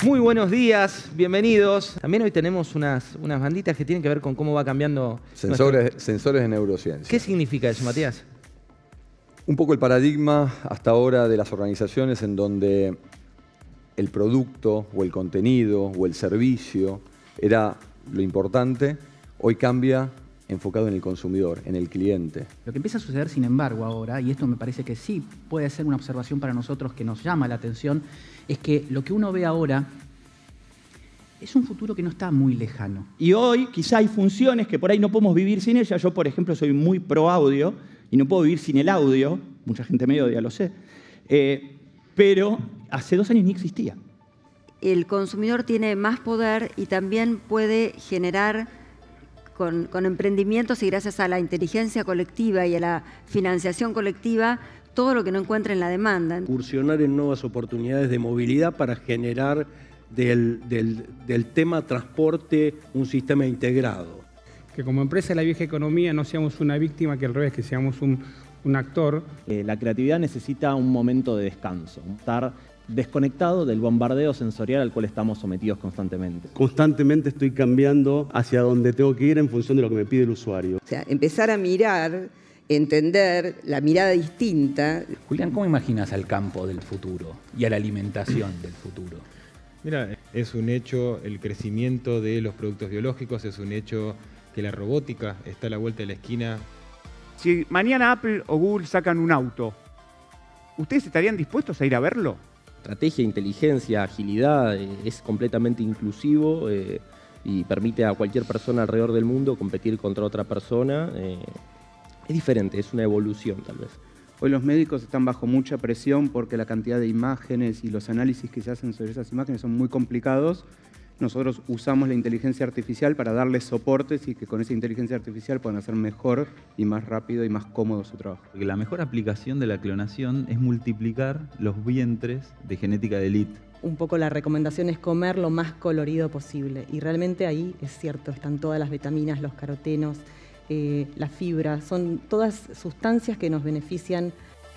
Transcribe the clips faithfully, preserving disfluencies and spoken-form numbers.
Muy buenos días, bienvenidos. También hoy tenemos unas, unas banditas que tienen que ver con cómo va cambiando... Sensores, nuestro... sensores de neurociencia. ¿Qué significa eso, Matías? Un poco el paradigma hasta ahora de las organizaciones en donde el producto o el contenido o el servicio era lo importante, hoy cambia enfocado en el consumidor, en el cliente. Lo que empieza a suceder, sin embargo, ahora, y esto me parece que sí puede ser una observación para nosotros que nos llama la atención, es que lo que uno ve ahora es un futuro que no está muy lejano. Y hoy quizá hay funciones que por ahí no podemos vivir sin ellas. Yo, por ejemplo, soy muy pro audio y no puedo vivir sin el audio. Mucha gente me odia, lo sé. Eh, pero hace dos años ni existía. El consumidor tiene más poder y también puede generar con, con emprendimientos y gracias a la inteligencia colectiva y a la financiación colectiva todo lo que no encuentra en la demanda. Incursionar en nuevas oportunidades de movilidad para generar del, del, del tema transporte un sistema integrado. Que como empresa de la vieja economía no seamos una víctima, que al revés, que seamos un, un actor. Eh, la creatividad necesita un momento de descanso, estar desconectado del bombardeo sensorial al cual estamos sometidos constantemente. Constantemente estoy cambiando hacia donde tengo que ir en función de lo que me pide el usuario. O sea, empezar a mirar, entender la mirada distinta. Julián, ¿cómo imaginas al campo del futuro y a la alimentación del futuro? Mira, es un hecho el crecimiento de los productos biológicos, es un hecho que la robótica está a la vuelta de la esquina. Si mañana Apple o Google sacan un auto, ¿ustedes estarían dispuestos a ir a verlo? Estrategia, inteligencia, agilidad, eh, es completamente inclusivo eh, y permite a cualquier persona alrededor del mundo competir contra otra persona. Eh, es diferente, es una evolución tal vez. Hoy los médicos están bajo mucha presión porque la cantidad de imágenes y los análisis que se hacen sobre esas imágenes son muy complicados. Nosotros usamos la inteligencia artificial para darles soportes y que con esa inteligencia artificial puedan hacer mejor y más rápido y más cómodo su trabajo. La mejor aplicación de la clonación es multiplicar los vientres de genética de élite. Un poco la recomendación es comer lo más colorido posible y realmente ahí es cierto, están todas las vitaminas, los carotenos, eh, la fibra, son todas sustancias que nos benefician.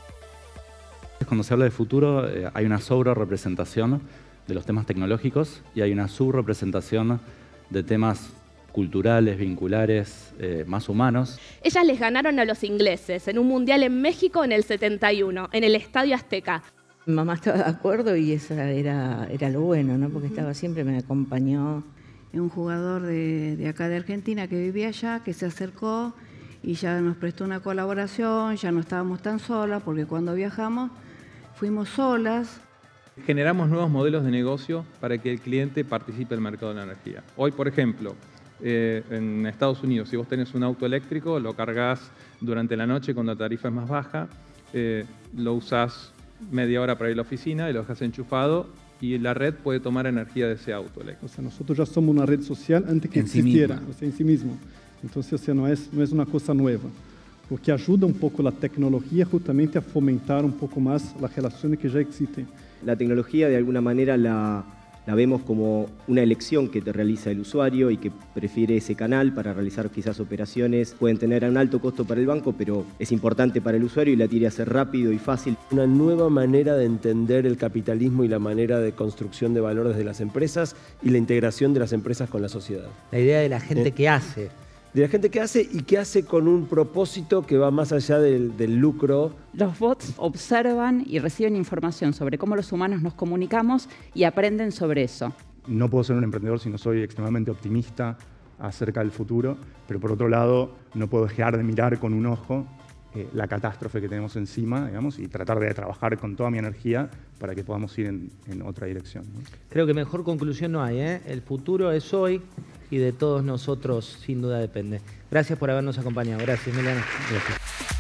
Cuando se habla de futuro eh, hay una sobrerepresentación de los temas tecnológicos y hay una subrepresentación de temas culturales, vinculares, eh, más humanos. Ellas les ganaron a los ingleses en un mundial en México en el setenta y uno, en el Estadio Azteca. Mi mamá estaba de acuerdo y eso era, era lo bueno, ¿no? Porque estaba siempre, me acompañó. Un jugador de, de acá de Argentina que vivía allá, que se acercó y ya nos prestó una colaboración, ya no estábamos tan solas, porque cuando viajamos fuimos solas. Generamos nuevos modelos de negocio para que el cliente participe en el mercado de la energía. Hoy, por ejemplo, eh, en Estados Unidos, si vos tenés un auto eléctrico, lo cargas durante la noche cuando la tarifa es más baja, eh, lo usás media hora para ir a la oficina y lo dejas enchufado y la red puede tomar energía de ese auto eléctrico. O sea, nosotros ya somos una red social antes que en existiera, sí o sea, en sí mismo. Entonces, o sea, no es, no es una cosa nueva. Lo que ayuda un poco la tecnología justamente a fomentar un poco más las relaciones que ya existen. La tecnología de alguna manera la, la vemos como una elección que te realiza el usuario y que prefiere ese canal para realizar quizás operaciones. Pueden tener un alto costo para el banco, pero es importante para el usuario y la quiere hacer rápido y fácil. Una nueva manera de entender el capitalismo y la manera de construcción de valores de las empresas y la integración de las empresas con la sociedad. La idea de la gente eh, que hace. De la gente que hace y que hace con un propósito que va más allá del, del lucro. Los bots observan y reciben información sobre cómo los humanos nos comunicamos y aprenden sobre eso. No puedo ser un emprendedor si no soy extremadamente optimista acerca del futuro, pero por otro lado no puedo dejar de mirar con un ojo eh, la catástrofe que tenemos encima, digamos, y tratar de trabajar con toda mi energía para que podamos ir en, en otra dirección, ¿no? Creo que mejor conclusión no hay, ¿eh? El futuro es hoy y de todos nosotros sin duda depende. Gracias por habernos acompañado. Gracias, Milena. Gracias.